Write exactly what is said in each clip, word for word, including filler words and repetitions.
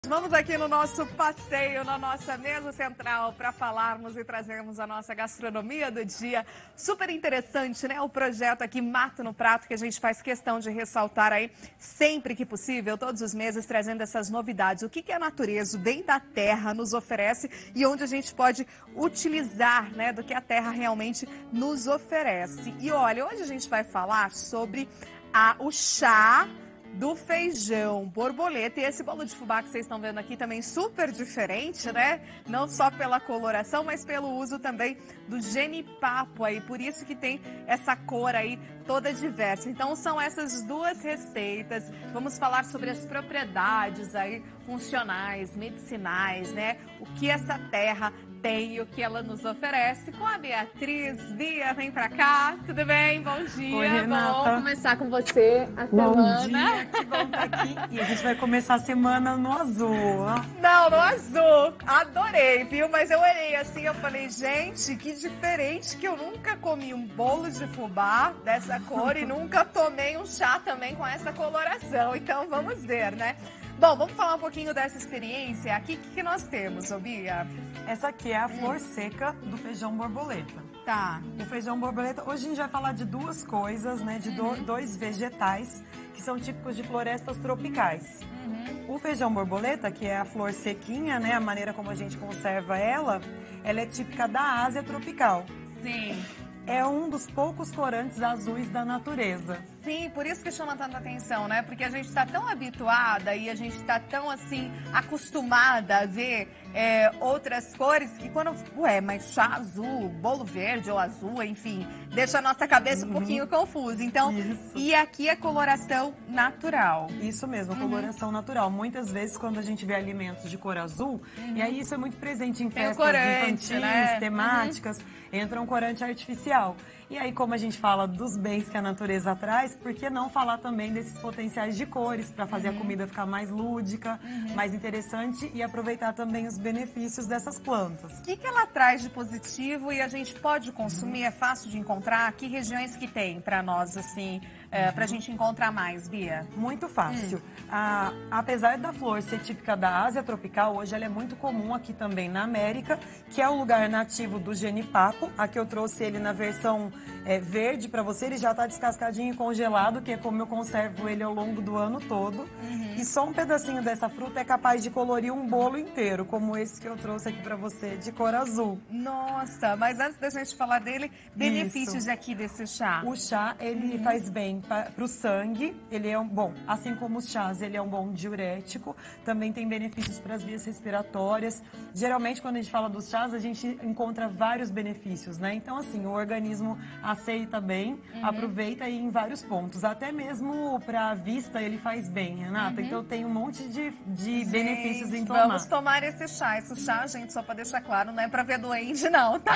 Vamos aqui no nosso passeio, na nossa mesa central, para falarmos e trazermos a nossa gastronomia do dia. Super interessante, né? O projeto aqui Mato no Prato, que a gente faz questão de ressaltar aí sempre que possível, todos os meses, trazendo essas novidades. O que, que a natureza, o bem da terra, nos oferece e onde a gente pode utilizar, né, do que a terra realmente nos oferece. E olha, hoje a gente vai falar sobre a, o chá do feijão borboleta, e esse bolo de fubá que vocês estão vendo aqui também super diferente, né? Não só pela coloração, mas pelo uso também do genipapo aí, por isso que tem essa cor aí toda diversa. Então são essas duas receitas. Vamos falar sobre as propriedades aí funcionais, medicinais, né? O que essa terra tem e o que ela nos oferece com a Beatriz. Bia, vem pra cá, tudo bem? Bom dia. Oi, Renata. Bom começar com você a bom semana. Dia, que bom estar aqui. E a gente vai começar a semana no azul, ó. Não, no azul. Adorei, viu? Mas eu olhei assim, eu falei, gente, que diferente, que eu nunca comi um bolo de fubá dessa cor e nunca tomei um chá também com essa coloração. Então vamos ver, né? Bom, vamos falar um pouquinho dessa experiência. Aqui, o que, que nós temos, ô Bia? Essa aqui é a flor seca do feijão borboleta. Tá. O feijão borboleta, hoje a gente vai falar de duas coisas, né? De do, Uhum. dois vegetais que são típicos de florestas tropicais. Uhum. O feijão borboleta, que é a flor sequinha, né? A maneira como a gente conserva ela, ela é típica da Ásia tropical. Sim. É um dos poucos corantes azuis da natureza. Sim, por isso que chama tanta atenção, né? Porque a gente está tão habituada e a gente está tão, assim, acostumada a ver é, outras cores que quando... Ué, mas chá azul, bolo verde ou azul, enfim, deixa a nossa cabeça um uhum. pouquinho confusa. Então, isso. E aqui é coloração natural. Isso mesmo, uhum. coloração natural. Muitas vezes, quando a gente vê alimentos de cor azul, uhum. e aí isso é muito presente em Tem festas corante, infantis, né? temáticas, uhum. entra um corante artificial. E aí, como a gente fala dos bens que a natureza traz, por que não falar também desses potenciais de cores para fazer uhum. a comida ficar mais lúdica, uhum. mais interessante e aproveitar também os benefícios dessas plantas. O que, que ela traz de positivo e a gente pode consumir? Uhum. É fácil de encontrar? Que regiões que tem para nós, assim, é, uhum. para a gente encontrar mais, Bia? Muito fácil. Uhum. Ah, apesar da flor ser típica da Ásia tropical, hoje ela é muito comum aqui também na América, que é o lugar nativo do genipapo. Aqui eu trouxe ele na versão É, verde para você, ele já está descascadinho e congelado, que é como eu conservo ele ao longo do ano todo. Uhum. E só um pedacinho dessa fruta é capaz de colorir um bolo inteiro, como esse que eu trouxe aqui para você, de cor azul. Nossa, mas antes da gente falar dele, benefícios Isso. aqui desse chá. O chá, ele uhum. faz bem para o sangue, ele é um bom, assim como os chás, ele é um bom diurético, também tem benefícios para as vias respiratórias. Geralmente, quando a gente fala dos chás, a gente encontra vários benefícios, né? Então, assim, o organismo aceita bem, uhum. aproveita aí em vários pontos. Até mesmo para a vista ele faz bem, Renata. Uhum. Então tem um monte de, de gente, benefícios em tomar. Vamos tomar esse chá. Esse chá, gente, só para deixar claro, não é para ver doente, não, tá?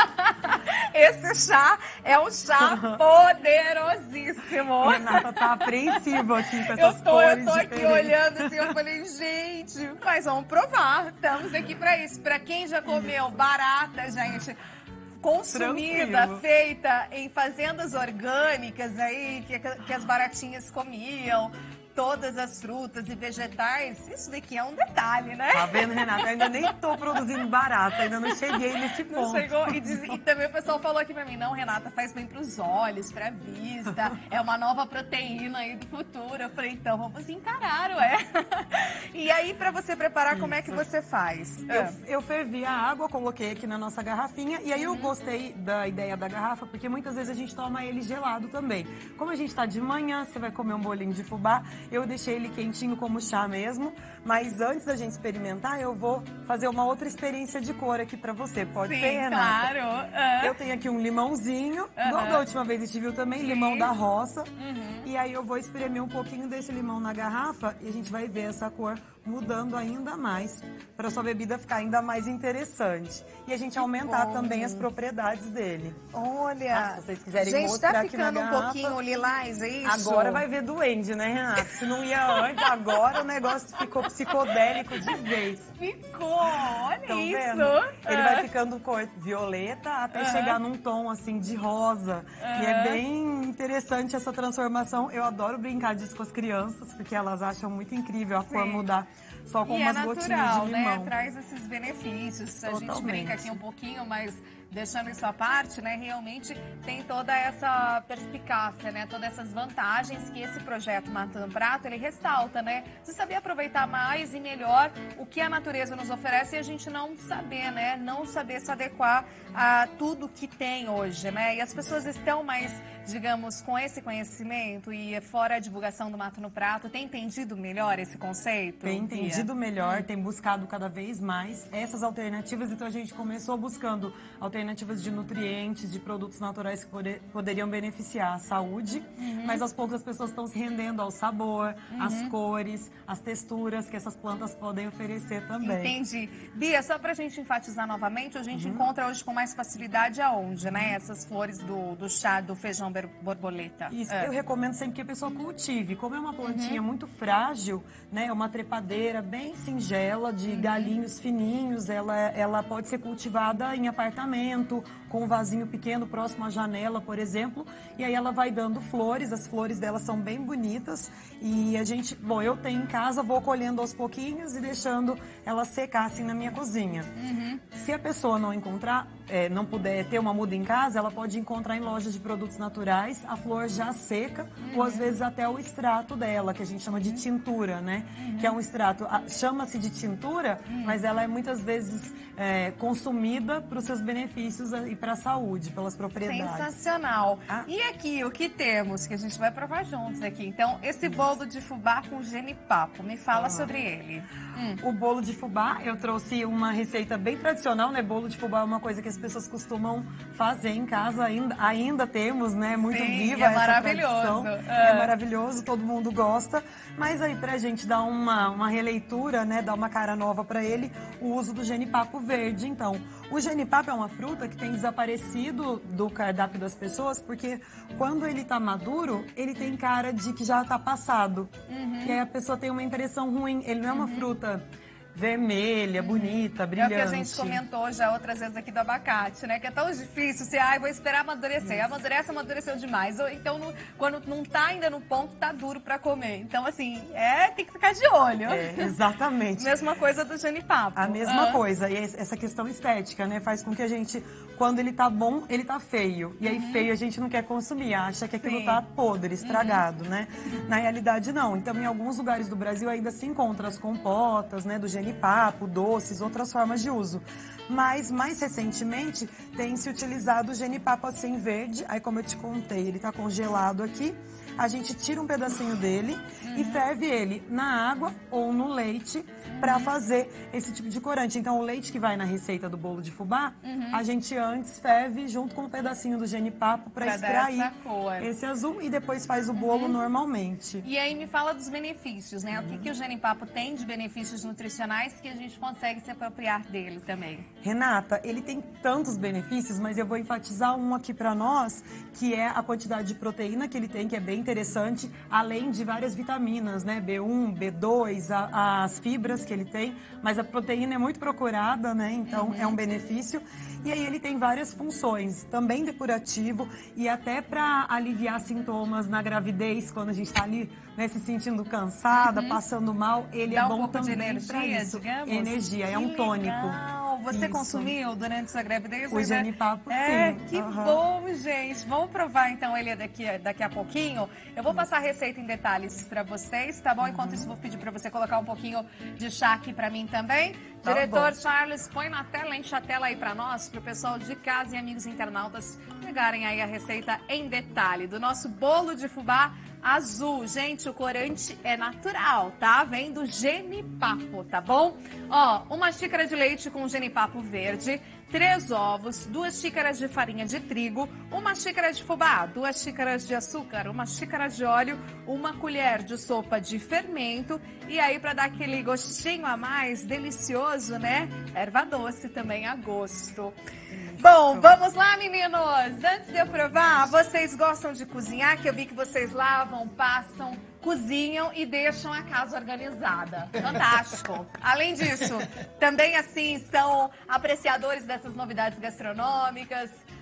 Esse chá é um chá poderosíssimo. Renata tá apreensiva aqui com essas eu tô, cores Eu tô diferentes. aqui olhando assim, eu falei, gente, mas vamos provar. Estamos aqui para isso. Para quem já comeu barata, gente... consumida, Tranquilo. feita em fazendas orgânicas aí, que, que as baratinhas comiam, todas as frutas e vegetais, isso daqui é um detalhe, né? Tá vendo, Renata? Eu ainda nem tô produzindo barata, ainda não cheguei nesse ponto. Não chegou, e, diz, e também o pessoal falou aqui pra mim, não, Renata, faz bem pros olhos, pra vista, é uma nova proteína aí do futuro. Eu falei, então vamos encarar, ué. E aí, pra você preparar, Isso. como é que você faz? Eu, eu fervi a água, coloquei aqui na nossa garrafinha, e aí eu gostei da ideia da garrafa, porque muitas vezes a gente toma ele gelado também. Como a gente tá de manhã, você vai comer um bolinho de fubá, eu deixei ele quentinho como chá mesmo, mas antes da gente experimentar, eu vou fazer uma outra experiência de cor aqui pra você. Pode Sim, ser, Renata? Claro. Uh. Eu tenho aqui um limãozinho, uh-huh. igual da última vez a gente viu também, Sim. limão da roça. Uhum. E aí eu vou espremer um pouquinho desse limão na garrafa e a gente vai ver essa cor mudando ainda mais, para sua bebida ficar ainda mais interessante. E a gente que aumentar bom. também as propriedades dele. Olha, ah, se vocês quiserem gente, mostrar tá aqui na ficando um garrafa, pouquinho lilás, é isso? Agora vai ver duende, né, Renata? Se não ia antes, agora o negócio ficou psicodélico de vez. Ficou, olha Tão isso. Vendo? Ele vai ficando cor violeta até uhum. chegar num tom assim de rosa. Uhum. E é bem interessante essa transformação. Eu adoro brincar disso com as crianças, porque elas acham muito incrível a Sim. cor mudar só com e umas é gotinhas natural, de limão. né? Traz esses benefícios. A Totalmente. gente brinca aqui um pouquinho, mas deixando isso à parte, né? Realmente tem toda essa perspicácia, né? Todas essas vantagens que esse projeto Matando Prato, ele ressalta, né? De saber aproveitar mais e melhor o que a natureza nos oferece e a gente não saber, né? Não saber se adequar a tudo que tem hoje, né? E as pessoas estão mais, digamos, com esse conhecimento e fora a divulgação do Mato no Prato, tem entendido melhor esse conceito? Tem Bia? entendido melhor, tem buscado cada vez mais essas alternativas. Então a gente começou buscando alternativas de nutrientes, de produtos naturais que poder, poderiam beneficiar a saúde, uhum. mas aos poucos as pessoas estão se rendendo ao sabor, uhum. às cores, às texturas que essas plantas podem oferecer também. Entendi. Bia, só pra gente enfatizar novamente, a gente uhum. encontra hoje com mais facilidade aonde, né? Essas flores do, do chá, do feijão borboleta. Isso, é. eu recomendo sempre que a pessoa cultive. Como é uma plantinha uhum. muito frágil, né? É uma trepadeira bem singela, de uhum. galinhos fininhos, ela, ela pode ser cultivada em apartamento, com um vasinho pequeno próximo à janela, por exemplo, e aí ela vai dando flores, as flores dela são bem bonitas e a gente, bom, eu tenho em casa, vou colhendo aos pouquinhos e deixando ela secar assim na minha cozinha. Uhum. Se a pessoa não encontrar, é, não puder ter uma muda em casa, ela pode encontrar em lojas de produtos naturais a flor já seca, uhum. ou às vezes até o extrato dela, que a gente chama de tintura, né? Uhum. Que é um extrato, chama-se de tintura, uhum. mas ela é muitas vezes é, consumida para os seus benefícios e para a saúde, pelas propriedades. Sensacional. Ah. E aqui, o que temos, que a gente vai provar juntos aqui. Então, esse bolo de fubá com genipapo, me fala ah. sobre ele. Hum. O bolo de fubá, eu trouxe uma receita bem tradicional, né? Bolo de fubá é uma coisa que as pessoas costumam fazer em casa, ainda, ainda temos, né? Muito Sim, viva é essa maravilhoso. tradição. É. é maravilhoso, todo mundo gosta. Mas aí, pra gente dar uma, uma releitura, né? Dar uma cara nova pra ele, o uso do genipapo verde. Então, o genipapo é uma fruta que tem desaparecido do cardápio das pessoas, porque quando ele tá maduro, ele tem cara de que já tá passado. Uhum. E aí a pessoa tem uma impressão ruim. Ele não é uma uhum. fruta vermelha, bonita, brilhante. É o que a gente comentou já outras vezes aqui do abacate, né? Que é tão difícil, você, ai, vou esperar amadurecer. Isso. Amadurece, amadureceu demais. Ou então, no, quando não tá ainda no ponto, tá duro pra comer. Então, assim, é, tem que ficar de olho. É, exatamente. Mesma coisa do genipapo. A mesma ah. coisa. E essa questão estética, né? Faz com que a gente, quando ele tá bom, ele tá feio. E aí, uhum. feio, a gente não quer consumir. Acha que aquilo Sim. tá podre, estragado, uhum. né? Na realidade, não. Então, em alguns lugares do Brasil ainda se encontra as compotas, né? Do genipapo, doces, outras formas de uso. Mas, mais recentemente, tem se utilizado o genipapo assim verde. Aí, como eu te contei, ele tá congelado aqui. A gente tira um pedacinho dele uhum. e ferve ele na água ou no leite uhum. para fazer esse tipo de corante. Então, o leite que vai na receita do bolo de fubá, uhum. a gente antes ferve junto com um pedacinho do genipapo para extrair esse azul e depois faz o bolo uhum. normalmente. E aí me fala dos benefícios, né? Uhum. O que, que o genipapo tem de benefícios nutricionais que a gente consegue se apropriar dele também? Renata, ele tem tantos benefícios, mas eu vou enfatizar um aqui para nós, que é a quantidade de proteína que ele tem, que é bem interessante, além de várias vitaminas, né? B um, B dois, a, as fibras que ele tem, mas a proteína é muito procurada, né? Então uhum. é um benefício. E aí ele tem várias funções, também depurativo e até para aliviar sintomas na gravidez, quando a gente está ali, né, se sentindo cansada, uhum. passando mal, ele Dá é um bom pouco também de energia, isso. Digamos? Energia, que é um tônico. Legal. Você Isso. consumiu durante sua gravidez? O genipapo, é, sim. Que uhum. bom, gente. Vamos provar então ele daqui, daqui a pouquinho. Eu vou passar a receita em detalhes para vocês, tá bom? Enquanto uhum. isso, vou pedir para você colocar um pouquinho de chá aqui para mim também. Tá Diretor bom. Charles, põe na tela, enche a tela aí para nós, para o pessoal de casa e amigos internautas pegarem aí a receita em detalhe do nosso bolo de fubá azul. Gente, o corante é natural, tá? Vem do genipapo, tá bom? Ó, uma xícara de leite com genipapo verde, três ovos, duas xícaras de farinha de trigo, uma xícara de fubá, duas xícaras de açúcar, uma xícara de óleo, uma colher de sopa de fermento e aí para dar aquele gostinho a mais delicioso, né? Erva doce também a gosto. Bom, vamos lá, meninos! Antes de eu provar, vocês gostam de cozinhar? Que eu vi que vocês lavam, passam, cozinham e deixam a casa organizada. Fantástico! Além disso, também assim são apreciadores dessas novidades gastronômicas.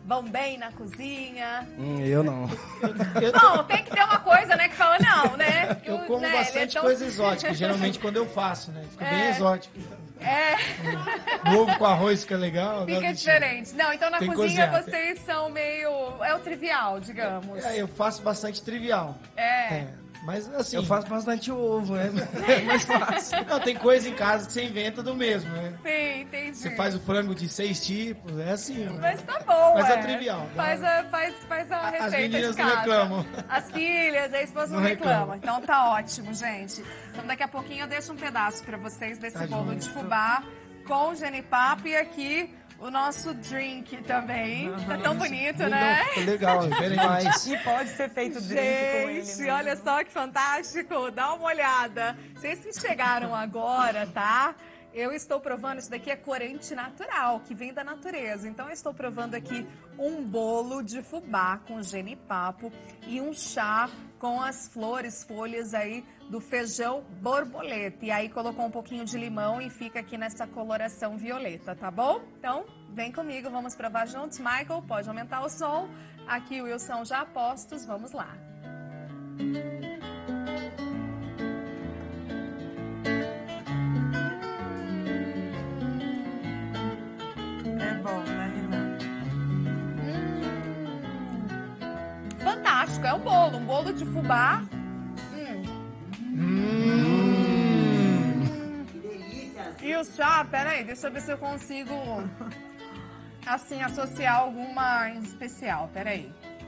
Vão bem na cozinha? Hum, eu não. Bom, tem que ter uma coisa, né, que fala não, né? Eu o, como né, bastante é tão... coisa exótica, geralmente quando eu faço, né? Fica É. bem exótico. É. O ovo com arroz fica legal. Fica né? diferente. Não, então na Tem que cozinha cozinhar. vocês são meio... É o trivial, digamos. É, eu faço bastante trivial. É. É, mas assim... Eu faço bastante ovo, né? É mais fácil. Não, tem coisa em casa que você inventa do mesmo, né? Sim, entendi. Você faz o frango de seis tipos, é assim. né? Mas tá bom, Mas é é. trivial, Faz né? a, faz, faz a As receita meninas de não casa. reclamam. As filhas, a esposa não, Não reclama. reclamam. Então tá ótimo, gente. Então daqui a pouquinho eu deixo um pedaço pra vocês desse Tá bolo junto. de fubá com genipapo e aqui o nosso drink também. Tá tão bonito, né? Não, ficou legal, demais. E pode ser feito drink com ele. Gente, né? olha só que fantástico. Dá uma olhada. Vocês que chegaram agora, tá? Eu estou provando, isso daqui é corante natural, que vem da natureza. Então eu estou provando aqui um bolo de fubá com genipapo e um chá com as flores, folhas aí do feijão borboleta. E aí colocou um pouquinho de limão e fica aqui nessa coloração violeta, tá bom? Então, vem comigo, vamos provar juntos. Michael, pode aumentar o som. Aqui o Wilson já a postos, vamos lá. É bom, né, Renata? Fantástico, é um bolo, um bolo de fubá. Hum. E o chá, peraí, deixa eu ver se eu consigo, assim, associar alguma em especial, peraí.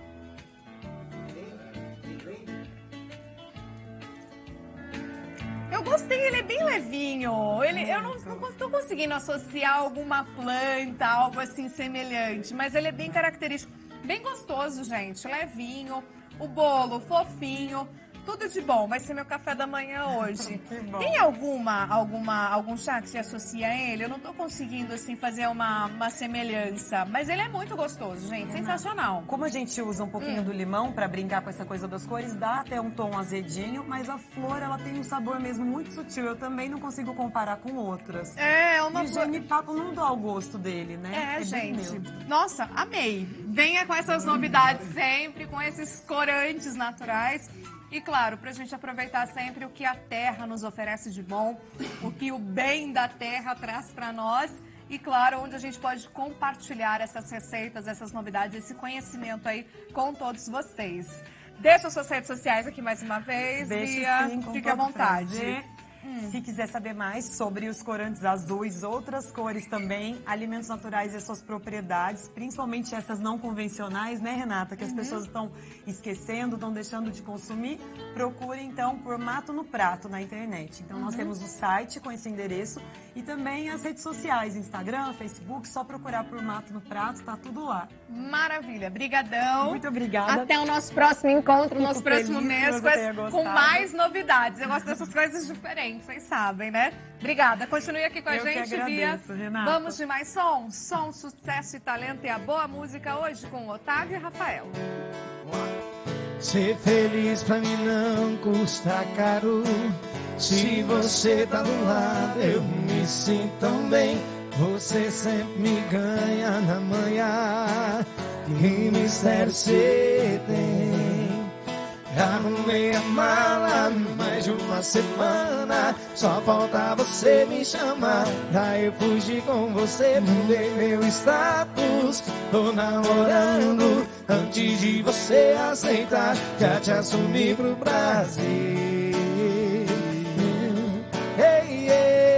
Eu gostei, ele é bem levinho. Ele, eu não, não tô conseguindo associar alguma planta, algo assim semelhante, mas ele é bem característico. Bem gostoso, gente, levinho. O bolo fofinho. Tudo de bom, vai ser meu café da manhã hoje. Que bom. Tem alguma, alguma, algum chá que se associa a ele? Eu não tô conseguindo, assim, fazer uma, uma semelhança. Mas ele é muito gostoso, gente. Sensacional. Como a gente usa um pouquinho do limão pra brincar com essa coisa das cores, dá até um tom azedinho, mas a flor, ela tem um sabor mesmo muito sutil. Eu também não consigo comparar com outras. É, uma E o genipapo não dá o gosto dele, né? É, bem gente. neutro. Nossa, amei. Venha com essas novidades sempre, com esses corantes naturais. E claro, pra gente aproveitar sempre o que a terra nos oferece de bom, o que o bem da terra traz pra nós. E claro, onde a gente pode compartilhar essas receitas, essas novidades, esse conhecimento aí com todos vocês. Deixa as suas redes sociais aqui mais uma vez, Deixa Bia. sim, com Fique à todo vontade. prazer. Se quiser saber mais sobre os corantes azuis, outras cores também, alimentos naturais e suas propriedades, principalmente essas não convencionais, né, Renata? Que as pessoas estão esquecendo, estão deixando de consumir. Procure, então, por Mato no Prato na internet. Então, nós temos o site com esse endereço e também as redes sociais, Instagram, Facebook, só procurar por Mato no Prato, tá tudo lá. Maravilha, brigadão. Muito obrigada. Até o nosso próximo encontro, Fico nosso próximo feliz que mês, você com, tenha as- com gostado. mais novidades. Eu gosto dessas coisas diferentes, vocês sabem, né? Obrigada. Continue aqui com a Eu que gente, agradeço, Bia. Renata. Vamos de mais som? Som, sucesso e talento e a boa música hoje com Otávio e Rafael. Ser feliz pra mim não custa caro. Se você tá do lado, eu me sinto tão bem. Você sempre me ganha na manhã. Que mistério você tem? Arrumei a mala mais de uma semana. Só falta você me chamar. Daí eu fugi com você, mudei meu status. Tô namorando antes de você aceitar. Já te assumi pro Brasil. Ei,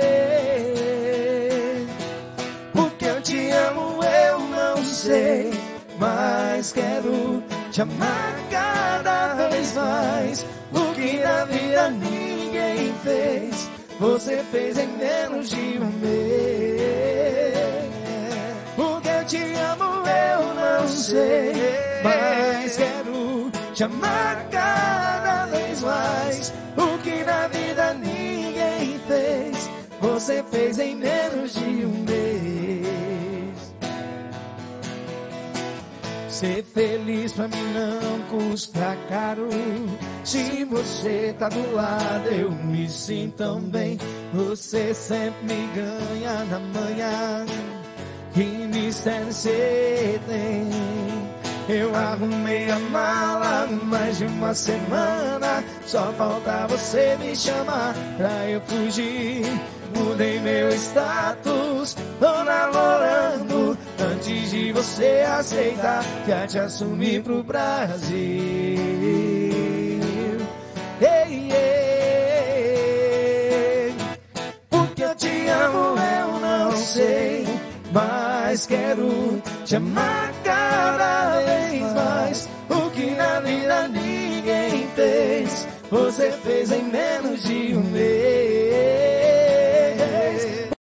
ei. Porque eu te amo, eu não sei. Mas quero te amar cada vez mais. O que na vida ninguém fez, você fez em menos de um mês. Porque eu te amo, eu não sei. Mas quero te amar cada vez mais. O que na vida ninguém fez, você fez em menos de um mês. Ser feliz pra mim não custa caro. Se você tá do lado, eu me sinto tão bem. Você sempre me ganha na manhã. Que mistério você tem? Eu arrumei a mala mais de uma semana, só falta você me chamar pra eu fugir. Mudei meu status, tô namorando, antes de você aceitar, já te assumi pro Brasil. Ei, ei, porque eu te amo eu não sei, mas quero te amar cada vez mais. O que na vida ninguém fez, você fez em menos de um mês.